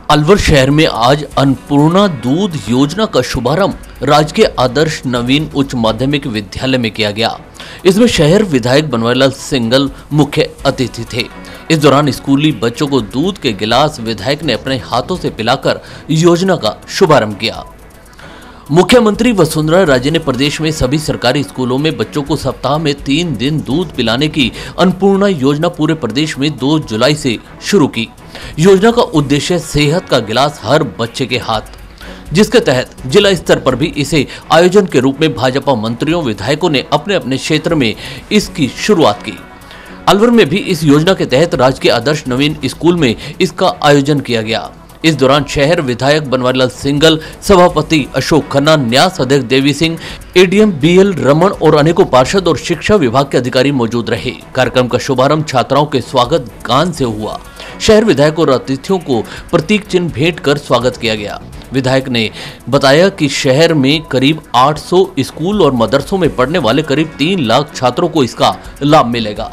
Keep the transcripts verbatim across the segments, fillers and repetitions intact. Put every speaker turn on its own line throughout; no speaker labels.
अलवर शहर में आज अन्नपूर्णा दूध योजना का शुभारंभ राजकीय आदर्श नवीन उच्च माध्यमिक विद्यालय में किया गया। इसमें शहर विधायक बनवारीलाल सिंघल मुख्य अतिथि थे। इस दौरान स्कूली बच्चों को दूध के गिलास विधायक ने अपने हाथों से पिलाकर योजना का शुभारंभ किया। मुख्यमंत्री वसुंधरा राजे ने प्रदेश में सभी सरकारी स्कूलों में बच्चों को सप्ताह में तीन दिन दूध पिलाने की अन्नपूर्णा योजना पूरे प्रदेश में दो जुलाई से शुरू की। योजना का उद्देश्य सेहत का गिलास हर बच्चे के हाथ, जिसके तहत जिला स्तर पर भी इसे आयोजन के रूप में भाजपा मंत्रियों विधायकों ने अपने अपने क्षेत्र में इसकी शुरुआत की। अलवर में भी इस योजना के तहत राजकीय आदर्श नवीन स्कूल में इसका आयोजन किया गया। इस दौरान शहर विधायक बनवारीलाल सिंघल, सभापति अशोक खन्ना, न्यास अध्यक्ष देवी सिंह, एडीएम बीएल रमन और अनेकों पार्षद और शिक्षा विभाग के अधिकारी मौजूद रहे। कार्यक्रम का शुभारंभ छात्राओं के स्वागत गान से हुआ। शहर विधायक और अतिथियों को प्रतीक चिन्ह भेंट कर स्वागत किया गया। विधायक ने बताया कि शहर में करीब आठ सौ स्कूल और मदरसों में पढ़ने वाले करीब तीन लाख छात्रों को इसका लाभ मिलेगा।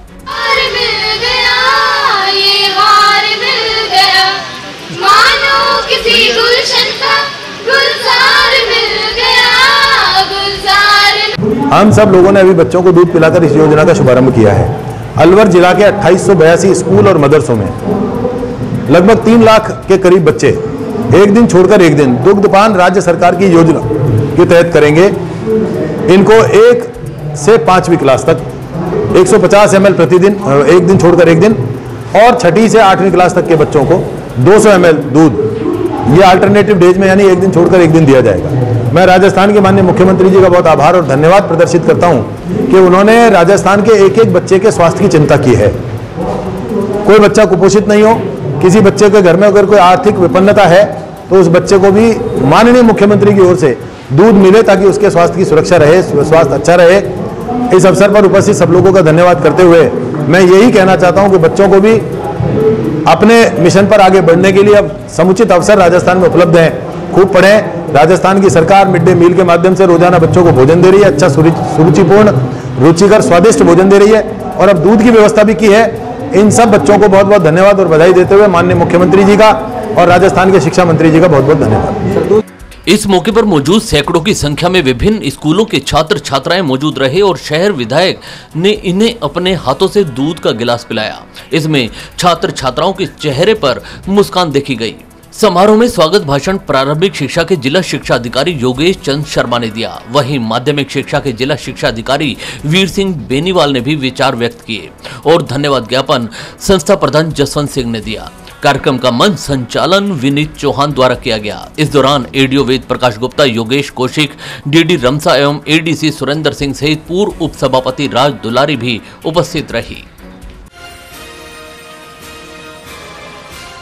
हम सब लोगों ने अभी बच्चों को दूध पिलाकर इस योजना का शुभारंभ किया है। अलवर जिला के अट्ठाईस सौ बयासी स्कूल और मदरसों में लगभग तीन लाख के करीब बच्चे एक दिन छोड़कर एक दिन दुग्धपान राज्य सरकार की योजना के तहत करेंगे। इनको एक से पांचवी क्लास तक एक सौ पचास एम एल प्रतिदिन, एक दिन छोड़कर एक दिन, और छठी से आठवीं क्लास तक के बच्चों को दो सौ एम एल दूध, ये अल्टरनेटिव डेज में यानी एक दिन छोड़कर एक दिन दिया जाएगा। मैं राजस्थान के माननीय मुख्यमंत्री जी का बहुत आभार और धन्यवाद प्रदर्शित करता हूं कि उन्होंने राजस्थान के एक एक बच्चे के स्वास्थ्य की चिंता की है। कोई बच्चा कुपोषित नहीं हो, किसी बच्चे के घर में अगर कोई आर्थिक विपन्नता है तो उस बच्चे को भी माननीय मुख्यमंत्री की ओर से दूध मिले ताकि उसके स्वास्थ्य की सुरक्षा रहे, स्वास्थ्य अच्छा रहे। इस अवसर पर उपस्थित सब लोगों का धन्यवाद करते हुए मैं यही कहना चाहता हूं कि बच्चों को भी अपने मिशन पर आगे बढ़ने के लिए अब समुचित अवसर राजस्थान में उपलब्ध है। खूब पढ़ें। राजस्थान की सरकार मिड डे मील के माध्यम से रोजाना बच्चों को भोजन दे रही है, अच्छा सुरुचिपूर्ण, रुचिकर, स्वादिष्ट भोजन दे रही है और अब दूध की व्यवस्था भी की है। इन सब बच्चों को बहुत बहुत धन्यवाद और बधाई देते हुए माननीय मुख्यमंत्री जी का और राजस्थान के शिक्षा मंत्री जी का बहुत बहुत धन्यवाद।
इस मौके पर मौजूद सैकड़ों की संख्या में विभिन्न स्कूलों के छात्र छात्राएं मौजूद रहे और शहर विधायक ने इन्हें अपने हाथों से दूध का गिलास पिलाया। इसमें छात्र छात्राओं के चेहरे पर मुस्कान देखी गई। समारोह में स्वागत भाषण प्रारंभिक शिक्षा के जिला शिक्षा अधिकारी योगेश चंद शर्मा ने दिया। वहीं माध्यमिक शिक्षा के जिला शिक्षा अधिकारी वीर सिंह बेनीवाल ने भी विचार व्यक्त किए और धन्यवाद ज्ञापन संस्था प्रधान जसवंत सिंह ने दिया। कार्यक्रम का मंच संचालन विनीत चौहान द्वारा किया गया। इस दौरान एडीओ वेद प्रकाश गुप्ता, योगेश कौशिक, डीडी रमसा एवं एडीसी सुरेंद्र सिंह सहित पूर्व उप सभापति राज दुलारी भी उपस्थित रही।